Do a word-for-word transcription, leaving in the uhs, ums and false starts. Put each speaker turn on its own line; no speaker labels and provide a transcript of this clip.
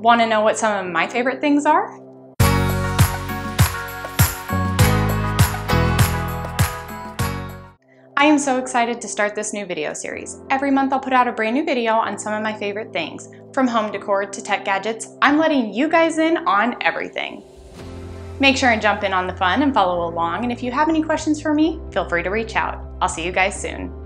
Want to know what some of my favorite things are? I am so excited to start this new video series. Every month I'll put out a brand new video on some of my favorite things. From home decor to tech gadgets, I'm letting you guys in on everything. Make sure and jump in on the fun and follow along, and if you have any questions for me, feel free to reach out. I'll see you guys soon.